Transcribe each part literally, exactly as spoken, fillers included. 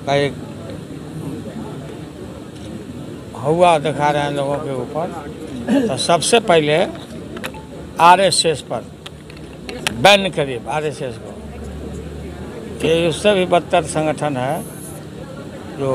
का एक हुआ दिखा रहे हैं लोगों के ऊपर, तो सबसे पहले आरएसएस पर बैन करिए आरएसएस को। ये उससे भी बदतर संगठन है जो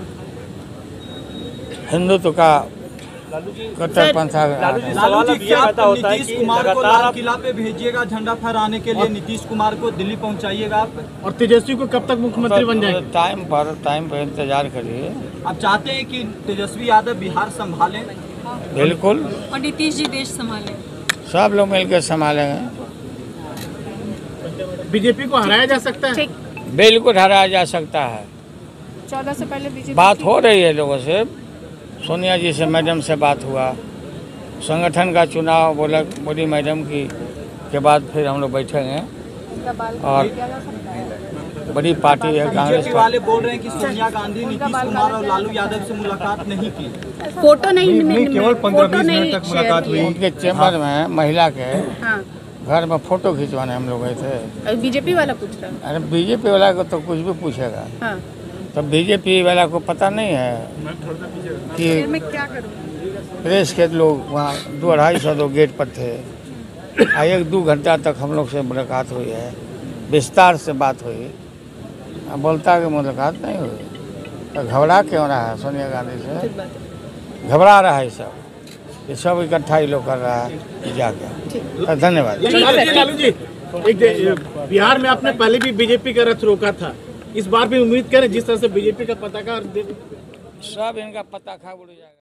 हिंदुत्व का कट्टरपंथा। नीतीश कुमार को लाल किला पे भेजिएगा झंडा फहराने के लिए, नीतीश कुमार को दिल्ली पहुंचाइएगा आप। और तेजस्वी को कब तक मुख्यमंत्री बन जाएंगे? टाइम पर टाइम पर इंतजार करिए। आप चाहते हैं कि तेजस्वी यादव बिहार संभालें? बिल्कुल, और नीतीश जी देश संभालें। सब लोग मिलकर संभालेंगे। बीजेपी को हराया जा सकता है? बिल्कुल हराया जा सकता है। चौदह से पहले बीजेपी बात हो रही है लोगों से, सोनिया जी से, मैडम से बात हुआ, संगठन का चुनाव बोला बोली मैडम की के बाद फिर हम लोग बैठेंगे। और बड़ी पार्टी है कांग्रेस वाले बोल रहे हैं कि सोनिया गांधी नीतीश कुमार और लालू यादव से मुलाकात नहीं की। फोटो नहीं, नहीं केवल पंद्रह बीस मिनट तक मुलाकात हुई। उनके चैम्बर में महिला के हाँ। घर में फोटो खिंचवाने हम लोग गए थे। बीजेपी वाला पूछ रहा है। अरे बीजेपी वाला को तो कुछ भी पूछेगा। हाँ। तो बीजेपी वाला को पता नहीं है कि मैं क्या करूँ? प्रेस के लोग वहाँ दो अढ़ाई सौ दो गेट पर थे। एक दो घंटा तक हम लोग से मुलाकात हुई है, विस्तार से बात हुई। अब बोलता कि मुलाकात नहीं हुई, तो घबरा क्यों रहा है सोनिया गांधी से? घबरा रहा है सब, ये सब इकट्ठा ही लोग कर रहा है जाकर। धन्यवाद। लालू जी, एक बिहार में आपने पहले भी बीजेपी का रथ रोका था, इस बार भी उम्मीद करें जिस तरह से बीजेपी का पताका सब इनका पताखा उड़ जाएगा।